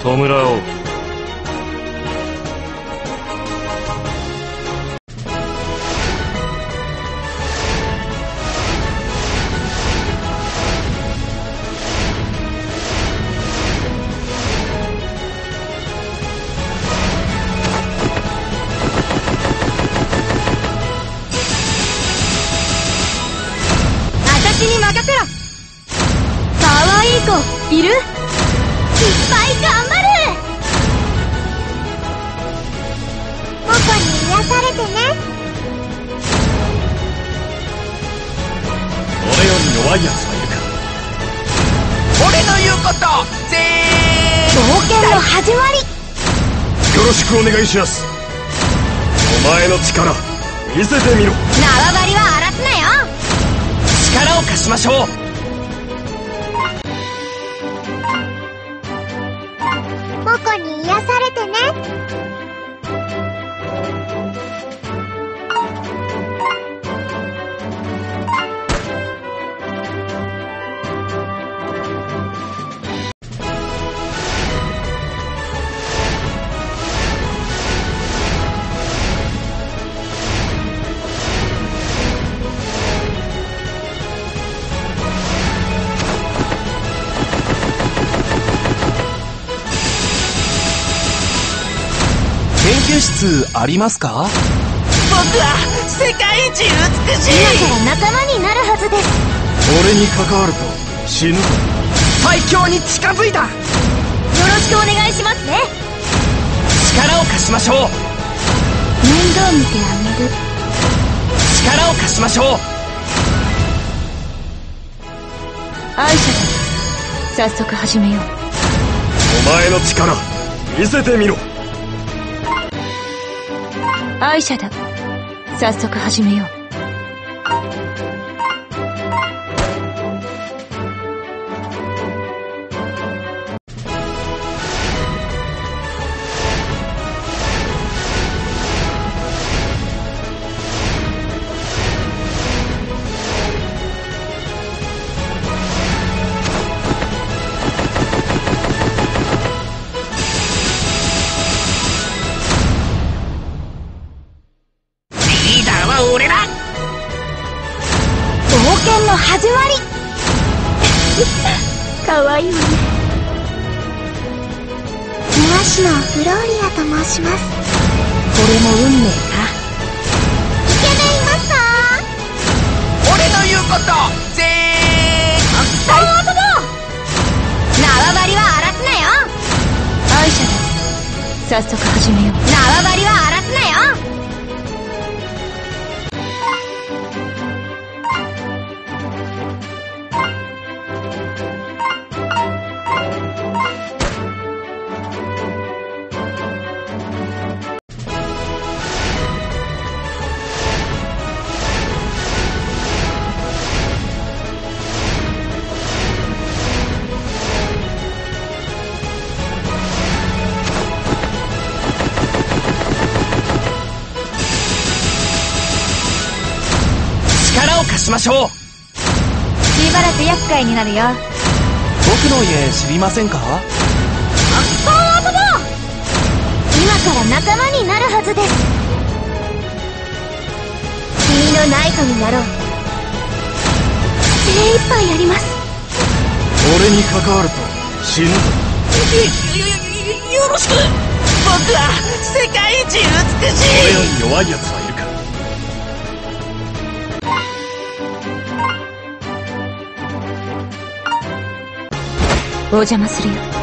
弔おう。 私に任せろ。可愛い子いる？いっぱい頑張る。モコに癒されてね。 俺より弱いやつはいるか。 俺の言うこと冒険の始まり。 よろしくお願いします。お前の力見せてみろ。 縄張りは荒らすなよ。 力を貸しましょう。 モコに癒されてね。 研究室ありますか？僕は世界一美しい。 今から仲間になるはずです。 俺に関わると死ぬぞ。 最強に近づいた。 よろしくお願いしますね。 力を貸しましょう。 面倒見てあげる。 力を貸しましょう。 アイシャだ。早速始めよう。 お前の力見せてみろ。 アイシャだ。早速始めよう。 俺だ。 冒険の始まり。かわいいわね。東のフローリアと申します。これも運命か。イケメンいますか？ 俺の言うことそう遊ぼう。縄張りは荒らすなよ。アイシャだ。早速始めよう。縄張りは荒らすなよ。 力を貸しましょう。 しばらく厄介になるよ。 僕の家知りませんか？ そう遊ぼう。今から仲間になるはずです。君のナイトになろう。精一杯やります。 俺に関わると死ぬぞ。 よろしく。僕は世界一美しい。 俺より弱いやつはいるか。 お邪魔するよ。